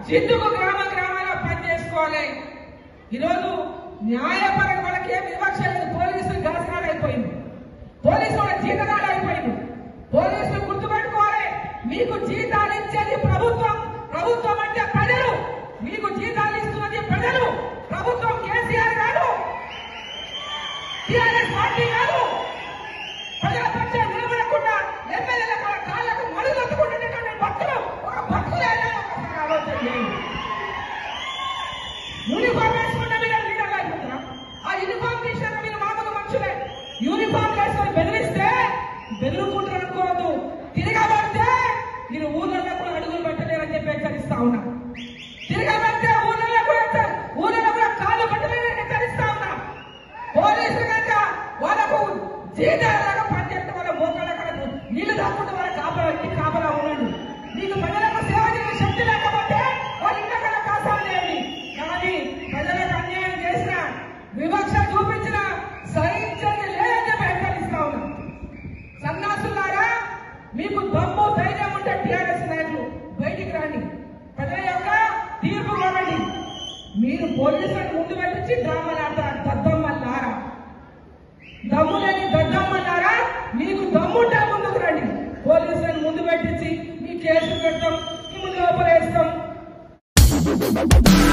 జిద్దుకు గ్రామాల్లో పనిచేసుకోవాలి. ఈరోజు న్యాయపరంగా వాళ్ళకి ఏం వివక్ష లేదు. పోలీసులు గలసనాలు అయిపోయింది, పోలీసు వాళ్ళ జీతనాలు అయిపోయింది. పోలీసులు గుర్తుపెట్టుకోవాలి, మీకు జీతాలు ఇచ్చేది ప్రభుత్వం. ప్రభుత్వం అంటే ప్రజలు. మీకు జీతాలు ఇస్తున్నది ప్రజలు. ప్రభుత్వం కేసీఆర్ కాదు, టీఆర్ఎస్ పార్టీ కాదు. ప్రజల పక్షం నిలబడకుండా ఎమ్మెల్యేల కాళ్ళకు మడుగొట్టుకుంటున్నటువంటి భక్తులు ఒక భక్తులైనా ఒకసారి ఆలోచన చేయండి. యూనిఫామ్ వేసుకుంటే మీరు లీడర్లు అయిపోతున్నా? ఆ యూనిఫామ్ తీసిన మీరు మామూలు మనుషులే. యూనిఫామ్ వేసుకొని బెదిరిస్తే బెదిరుకుంటారు అనుకోవద్దు. తిరగబడితే మీరు ఊళ్ళలో కూడా అడుగులు పెట్టలేరని చెప్పి హెచ్చరిస్తా ఉన్నా. తిరగబడితే ఊళ్ళలో కూడా కాళ్ళు పెట్టలేరని హెచ్చరిస్తా ఉన్నా. పోలీసులు కనుక వాళ్ళకు జీతాలాగా పనిచేస్తే వాళ్ళ మోకాళ్ళ కడకు నీళ్లు దాక్కుంటే వాళ్ళ కాపలా ఉండండి. మీకు ప్రజలకు సేవ చేసే శక్తి లేకపోతే వాళ్ళ ఇంట్లో కన్నా కాసాలేండి. కానీ ప్రజలకు అన్యాయం చేసిన, వివక్ష చూపించిన సహించండి లేదని చెప్పి హెచ్చరిస్తా ఉన్నా. సన్నాసులారా, మీకు దమ్ము ధైర్యం ఉంటే టీఆర్ఎస్ నాయకులు బయటికి రండి, ప్రజల యొక్క తీర్పు ఇవ్వండి. మీరు పోలీసులను ముందు పెట్టించి డ్రామాలు ఆడతారు. దద్దమ్మలారా, దమ్ము లేని దద్దమ్మలారా, మీకు దమ్ముంటే ముందుకు రండి. పోలీసులను ముందు పెట్టించి మీ కేసులు పెడతాం, మిమ్మల్ని లోపలేస్తాం.